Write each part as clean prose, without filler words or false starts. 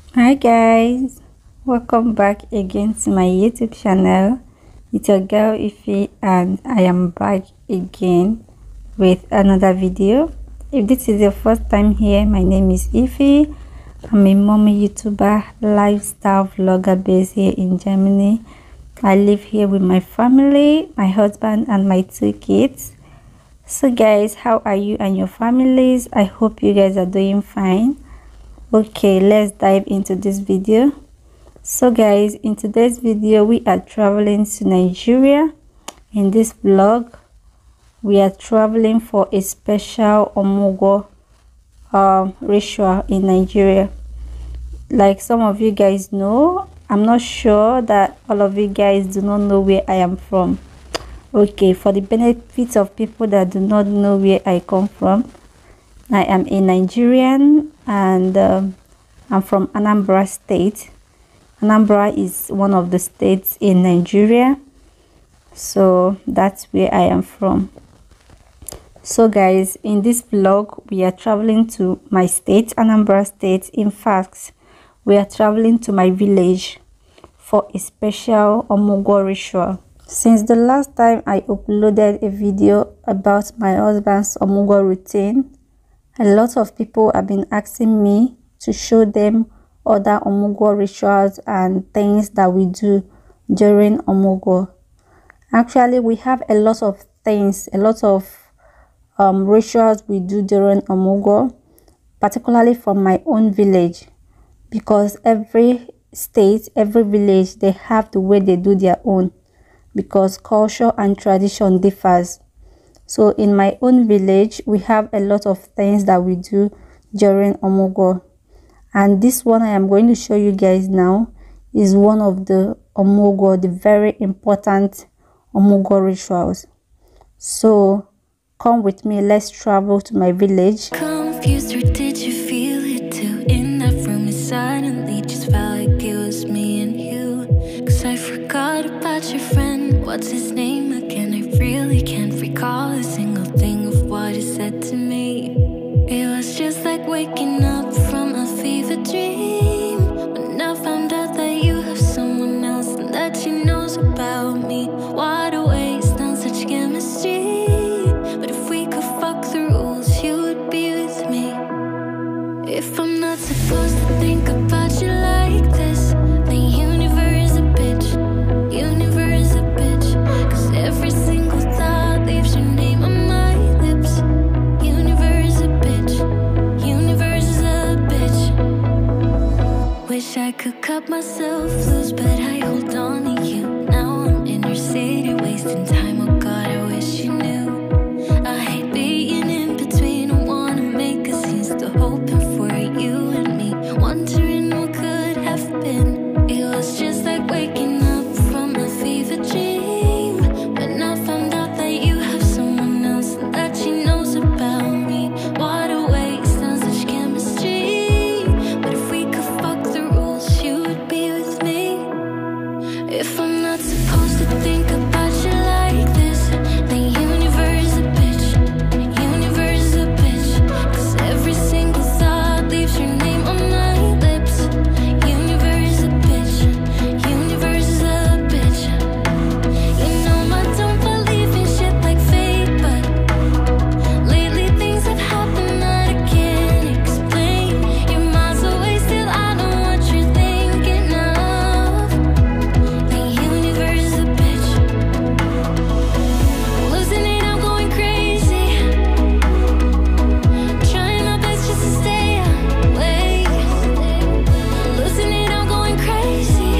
Hi guys, welcome back again to my YouTube channel. It's your girl Ify and I am back again with another video. If this is your first time here, my name is Ify. I'm a mommy YouTuber, lifestyle vlogger based here in Germany. I live here with my family, my husband and my 2 kids. So guys, how are you and your families? I hope you guys are doing fine. Okay, let's dive into this video. So guys, in today's video we are traveling to Nigeria. In this vlog we are traveling for a special Omugo ritual in Nigeria. Like some of you guys know, I'm not sure that all of you guys do not know where I am from. Okay, for the benefit of people that do not know where I come from, I am a Nigerian and I'm from Anambra State. Anambra is one of the states in Nigeria. So that's where I am from. So guys, in this vlog, we are traveling to my state, Anambra State. In fact, we are traveling to my village for a special Omugo ritual. Since the last time I uploaded a video about my husband's Omugo routine, a lot of people have been asking me to show them other Omugo rituals and things that we do during Omugo. Actually, we have a lot of things, a lot of rituals we do during Omugo, particularly from my own village, because every state, every village, they have the way they do their own, because culture and tradition differs. So in my own village, we have a lot of things that we do during Omugo. And this one I am going to show you guys now is one of the Omugo, the very important Omugo rituals. So come with me, let's travel to my village. Confused, or did you feel it too? In that room, it suddenly just felt like it was me and you. Cause I forgot about your friend, what's his name again? I really can't recall a single thing of what he said to me. It was just like waking up from a fever dream, when I found out that you have someone else and that she knows about me. What a waste on such chemistry. But if we could fuck the rules, you would be with me. If I'm not supposed to think about you like this, then universe a bitch, universe a bitch. Cause every single thought leaves your name on my lips. Universe a bitch, universe is a bitch. Wish I could cut myself loose, but I hold on to you. Now I'm in your city, wasting time. Oh God, I wish you knew. I hate being in between. I wanna make a scene, still hoping for you and me, wondering what could have been. It was just like waking up from a fever dream, when I found out that you have someone else and that she knows about me. What a waste on such chemistry. But if we could fuck the rules, you would be with me. If I'm not supposed to think about you like this, then universe a bitch, universe a bitch. Cause every single thought leaves your name on my lips. Universe a bitch, universe is a bitch. You know I don't believe in shit like fate, but lately things have happened that I can't explain. You're miles away, still I know what you're thinking of. The universe is a bitch. Losing it, I'm going crazy. Trying my best just to stay awake. Losing it, I'm going crazy.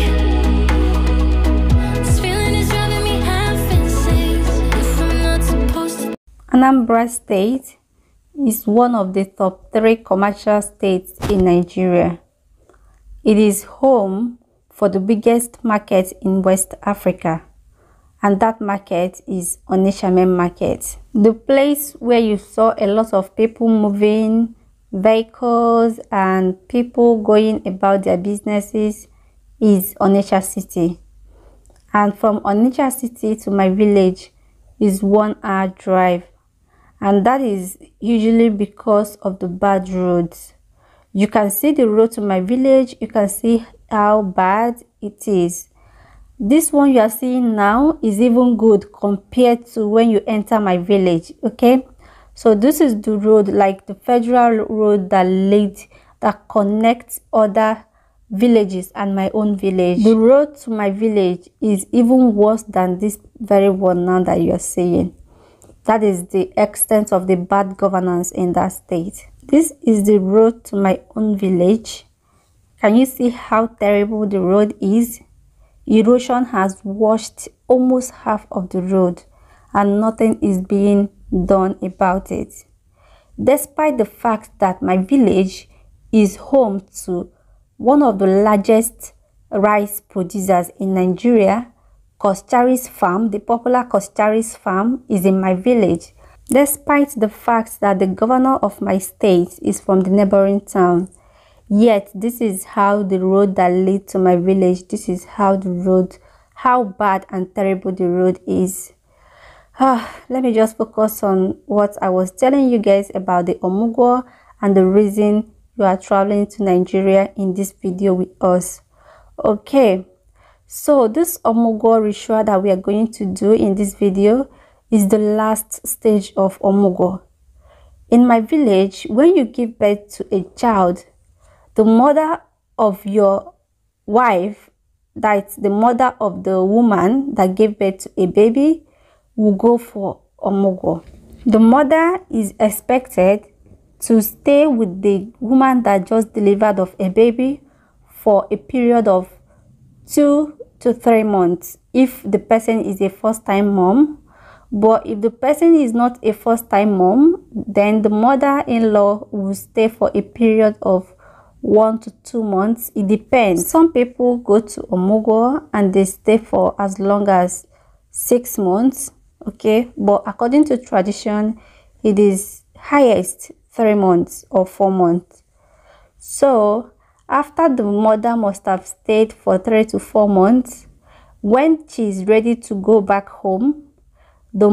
This feeling is driving me half insane. If I'm not supposed to. Anambra State is one of the top 3 commercial states in Nigeria. It is home for the biggest market in West Africa, and that market is Onitsha Main Market. The place where you saw a lot of people moving, vehicles and people going about their businesses is Onitsha City. And from Onitsha City to my village is 1 hour drive, and that is usually because of the bad roads. You can see the road to my village. You can see how bad it is. This one you are seeing now is even good compared to when you enter my village. Okay, so this is the road, like the federal road that connects other villages and my own village. The road to my village is even worse than this very one now that you are seeing. That is the extent of the bad governance in that state. This is the road to my own village. Can you see how terrible the road is? Erosion has washed almost half of the road and nothing is being done about it. Despite the fact that my village is home to one of the largest rice producers in Nigeria, Costari's farm, the popular Costari's farm, is in my village. Despite the fact that the governor of my state is from the neighboring town, yet this is how the road that leads to my village, this is how the road, how bad and terrible the road is. Let me just focus on what I was telling you guys about the Omugwo and the reason you are traveling to Nigeria in this video with us. Okay, so this Omugwo ritual that we are going to do in this video is the last stage of Omugwo. In my village, when you give birth to a child, the mother of your wife, that's the mother of the woman that gave birth to a baby, will go for Omugwo. The mother is expected to stay with the woman that just delivered of a baby for a period of 2 to 3 months if the person is a first-time mom. But if the person is not a first-time mom, then the mother-in-law will stay for a period of 1 to 2 months. It depends. Some people go to Omugwo and they stay for as long as 6 months. Okay, but according to tradition, it is highest 3 months or 4 months. So after the mother must have stayed for 3 to 4 months, when she is ready to go back home, the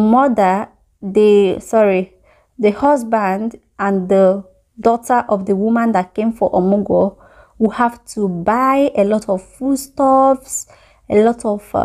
husband and the daughter of the woman that came for Omugwo will have to buy a lot of foodstuffs, a lot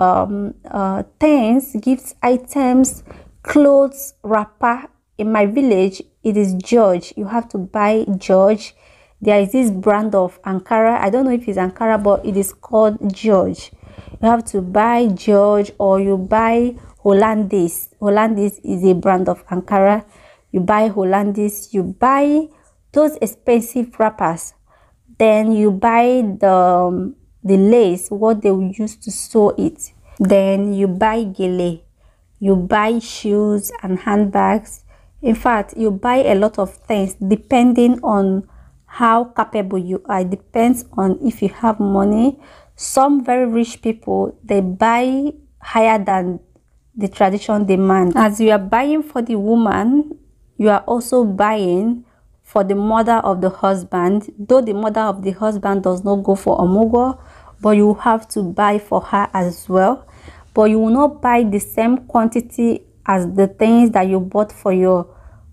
of things, gift items, clothes, wrapper. In my village, it is George. You have to buy George. There is this brand of Ankara. I don't know if it's Ankara, but it is called George. You have to buy George, or you buy Hollandis. Hollandis is a brand of Ankara. You buy Hollandis. You buy those expensive wrappers. Then you buy the lace, what they will use to sew it. Then you buy gele. You buy shoes and handbags. In fact, you buy a lot of things depending on how capable you are. It depends on if you have money. Some very rich people, they buy higher than the tradition demands. As you are buying for the woman, you are also buying for the mother of the husband. Though the mother of the husband does not go for Omugwo, but you have to buy for her as well. But you will not buy the same quantity as the things that you bought for your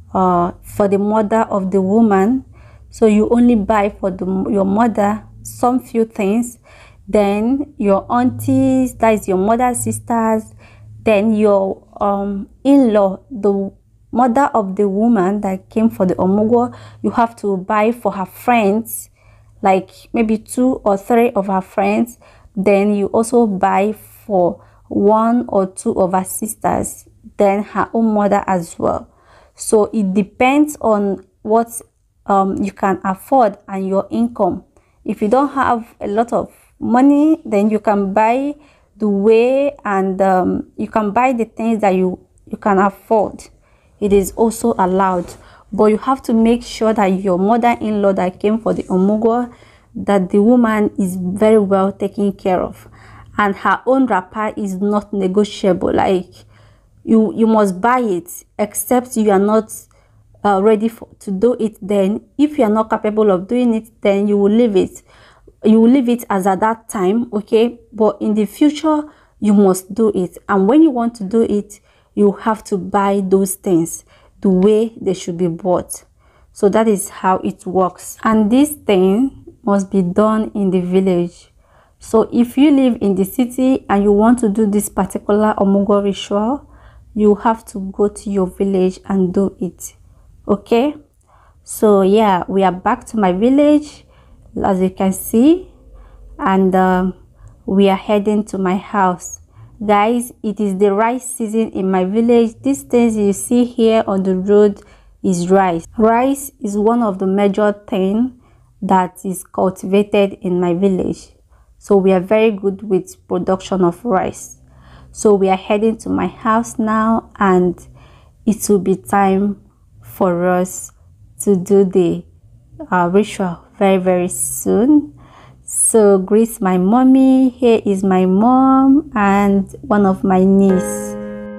for the mother of the woman. So you only buy for your mother some few things, then your aunties, that is your mother's sisters, then your in-law, the mother of the woman that came for the Omugwo, you have to buy for her friends, like maybe 2 or 3 of her friends. Then you also buy for 1 or 2 of her sisters, then her own mother as well. So it depends on what you can afford and your income. If you don't have a lot of money, then you can buy the way, and you can buy the things that you can afford. It is also allowed, but you have to make sure that your mother-in-law that came for the Omugwo, that the woman is very well taken care of, and her own wrapper is not negotiable. Like you must buy it, except you are not ready to do it. Then if you are not capable of doing it, then you will leave it. You will leave it as at that time, okay? But in the future, you must do it. And when you want to do it, you have to buy those things the way they should be bought. So that is how it works. And this thing must be done in the village. So if you live in the city and you want to do this particular Omugo ritual, you have to go to your village and do it. Okay, so yeah, we are back to my village, as you can see, and we are heading to my house. Guys, it is the rice season in my village. These things you see here on the road is rice. Rice is one of the major things that is cultivated in my village. So we are very good with production of rice. So we are heading to my house now, and it will be time for us to do the ritual very soon. So greet my mommy. Here is my mom and one of my niece.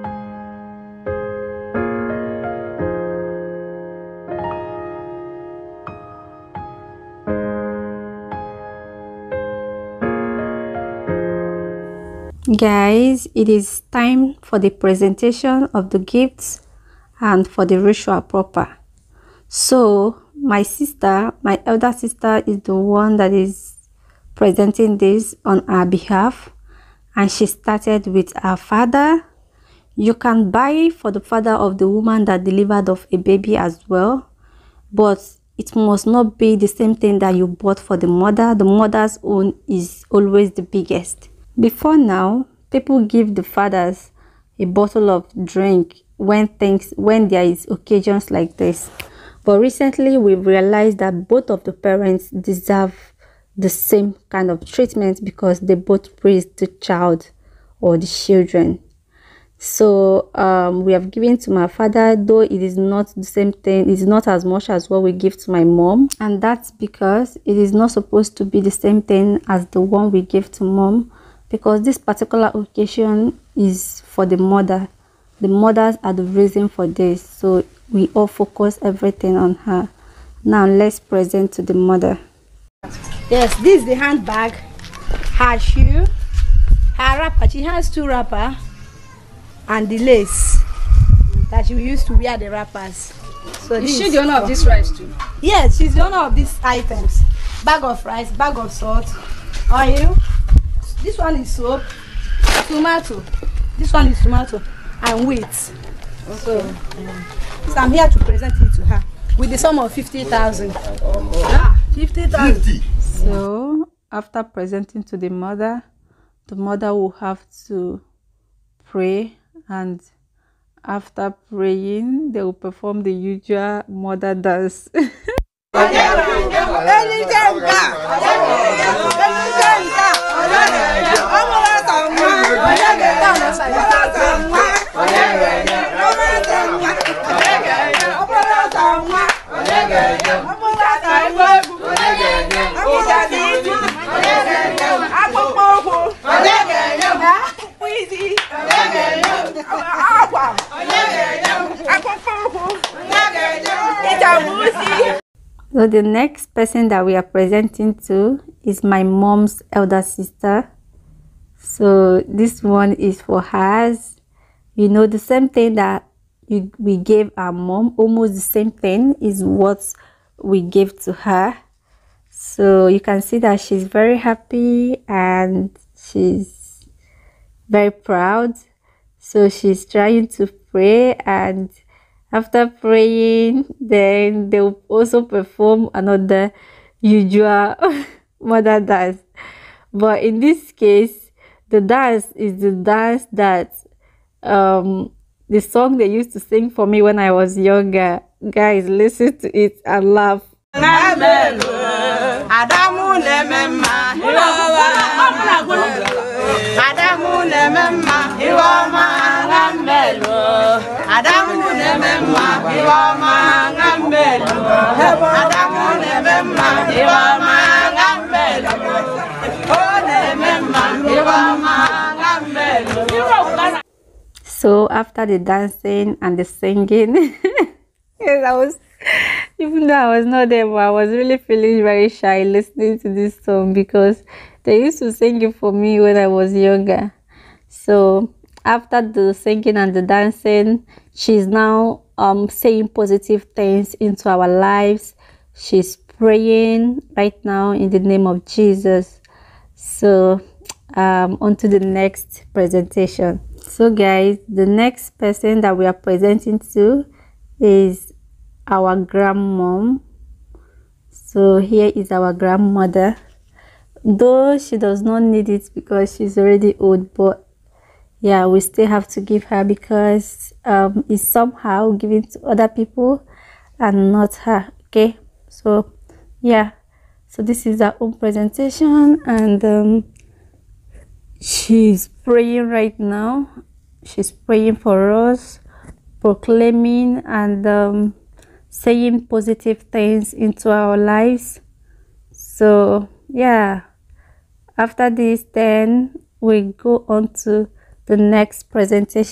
Guys, it is time for the presentation of the gifts and for the ritual proper. So my sister, my elder sister, is the one that is presenting this on our behalf, and she started with our father. You can buy for the father of the woman that delivered of a baby as well, but it must not be the same thing that you bought for the mother. The mother's own is always the biggest. Before now, people give the fathers a bottle of drink when there is occasions like this. But recently we've realized that both of the parents deserve the same kind of treatment because they both raised the child or the children. So we have given to my father, though it is not the same thing. It's not as much as what we give to my mom, and that's because it is not supposed to be the same thing as the one we give to mom, because this particular occasion is for the mother. The mothers are the reason for this, so we all focus everything on her. Now let's present to the mother. Yes, this is the handbag, her shoe, her wrapper. She has 2 wrappers, and the lace that she used to wear the wrappers. So is she the owner of this rice too? Yes, she's the owner of these items. Bag of rice, bag of salt, oil. This one is soap, tomato. This one is tomato and wheat. Okay. So I'm here to present it to her with the sum of 50,000. 50,000. So after presenting to the mother will have to pray, and after praying they will perform the usual mother dance. So the next person that we are presenting to is my mom's elder sister. So this one is for hers. You know, the same thing that we gave our mom, almost the same thing is what we gave to her. So you can see that she's very happy and she's very proud. So she's trying to pray, and after praying, then they'll also perform another usual mother dance. But in this case, the dance is the dance that the song they used to sing for me when I was younger. Guys, listen to it and laugh. So after the dancing and the singing, yes, even though I was not there, but I was really feeling very shy listening to this song because they used to sing it for me when I was younger. So after the singing and the dancing, she's now saying positive things into our lives. She's praying right now in the name of Jesus. So on to the next presentation. So guys, the next person that we are presenting to is our grandmom. So here is our grandmother, though she does not need it because she's already old, but yeah, we still have to give her because it's somehow given to other people and not her. Okay, so yeah, so this is our own presentation, and she's praying right now. She's praying for us, proclaiming and saying positive things into our lives. So yeah, after this, then we go on to the next presentation.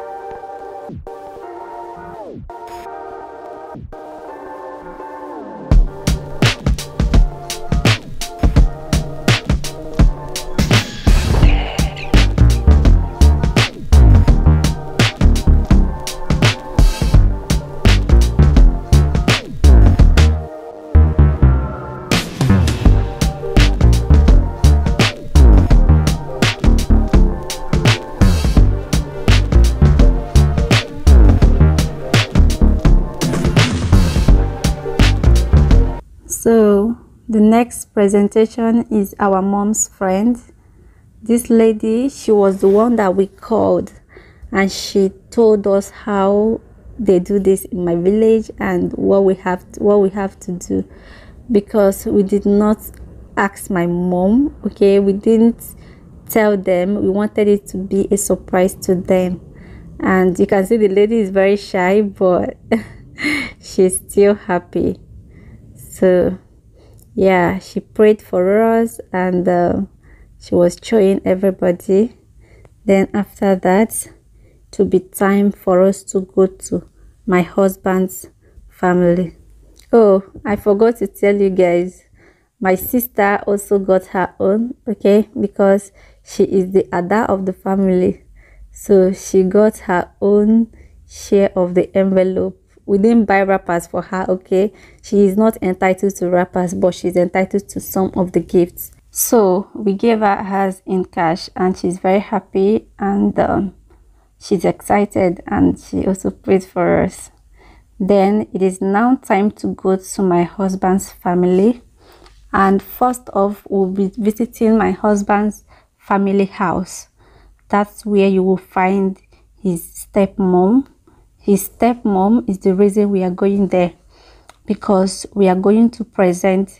So the next presentation is our mom's friend. This lady, she was the one that we called, and she told us how they do this in my village and what we have to do, because we did not ask my mom. Okay, we didn't tell them. We wanted it to be a surprise to them. And you can see the lady is very shy, but she's still happy. So yeah, she prayed for us, and she was showing everybody. Then after that, to be time for us to go to my husband's family. Oh, I forgot to tell you guys, my sister also got her own, okay, because she is the Ada of the family. So she got her own share of the envelope. We didn't buy wrappers for her, okay? She is not entitled to wrappers, but she's entitled to some of the gifts. So we gave her hers in cash, and she's very happy, and she's excited, and she also prayed for us. Then it is now time to go to my husband's family, and first off, we'll be visiting my husband's family house. That's where you will find his stepmom. His stepmom is the reason we are going there, because we are going to present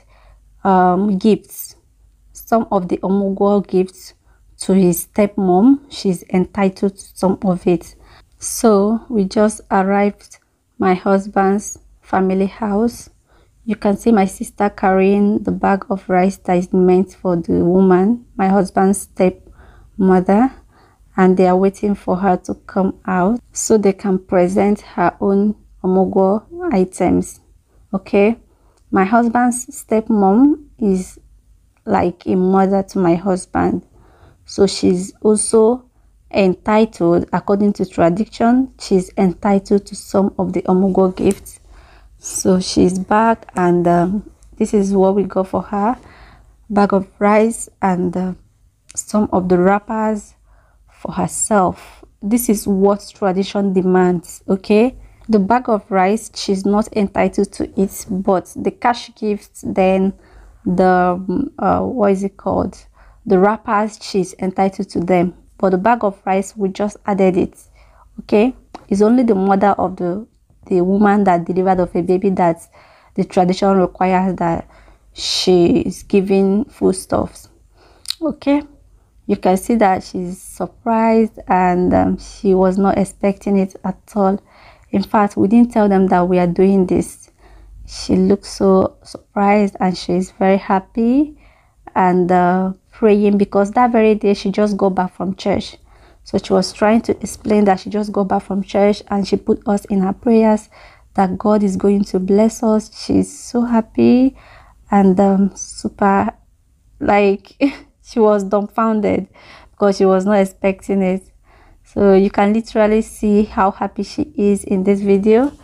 gifts, some of the Omugwo gifts to his stepmom. She's entitled to some of it. So we just arrived my husband's family house. You can see my sister carrying the bag of rice that is meant for the woman, my husband's stepmother, and they are waiting for her to come out so they can present her own Omugwo items. Okay, my husband's stepmom is like a mother to my husband, so she's also entitled, according to tradition, she's entitled to some of the Omugwo gifts. So she's back, and this is what we got for her: bag of rice and some of the wrappers for herself. This is what tradition demands. Okay, the bag of rice, she's not entitled to it, but the cash gifts, then the what is it called, the wrappers, she's entitled to them. But the bag of rice, we just added it. Okay, it's only the mother of the woman that delivered of a baby that the tradition requires that she is giving foodstuffs. Okay, you can see that she's surprised, and she was not expecting it at all. In fact, we didn't tell them that we are doing this. She looks so surprised, and she's very happy and praying, because that very day she just got back from church. So she was trying to explain that she just got back from church, and she put us in her prayers that God is going to bless us. She's so happy and super, like she was dumbfounded because she was not expecting it. So you can literally see how happy she is in this video.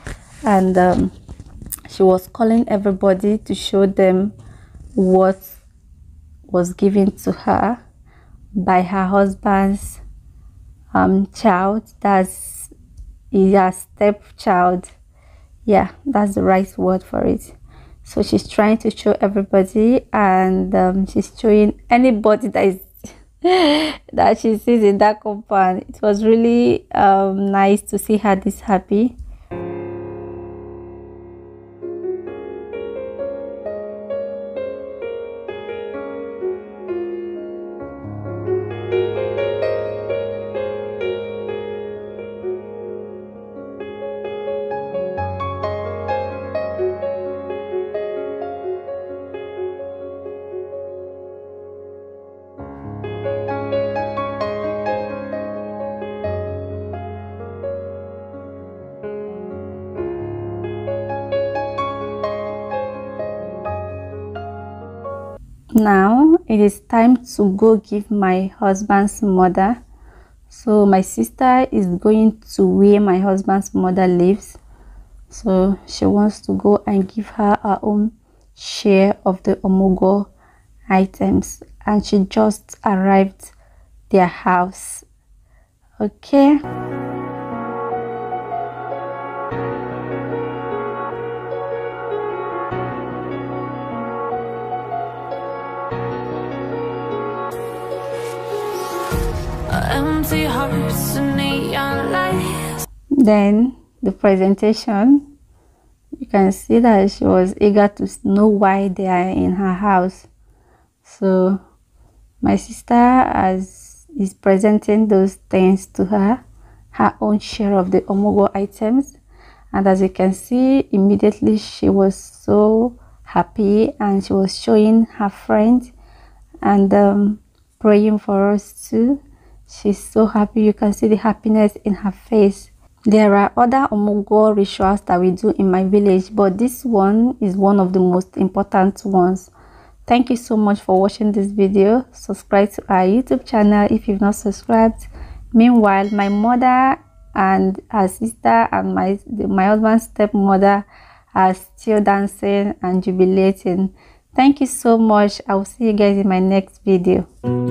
and she was calling everybody to show them what was given to her by her husband's child. That's her stepchild. Yeah, that's the right word for it. So she's trying to show everybody, and she's showing anybody that is that she sees in that compound. It was really nice to see her this happy. Now it is time to go give my husband's mother. So my sister is going to where my husband's mother lives, so she wants to go and give her own share of the Omugo items, and she just arrived their house. Okay. Empty hearts and neon lights. Then the presentation, you can see that she was eager to know why they are in her house. So my sister is presenting those things to her own share of the Omugo items, and as you can see, immediately she was so happy, and she was showing her friend and praying for us too. She's so happy. You can see the happiness in her face. There are other Omugo rituals that we do in my village, but this one is one of the most important ones. Thank you so much for watching this video. Subscribe to our YouTube channel if you've not subscribed. Meanwhile, my mother and her sister and my husband's stepmother are still dancing and jubilating. Thank you so much. I will see you guys in my next video.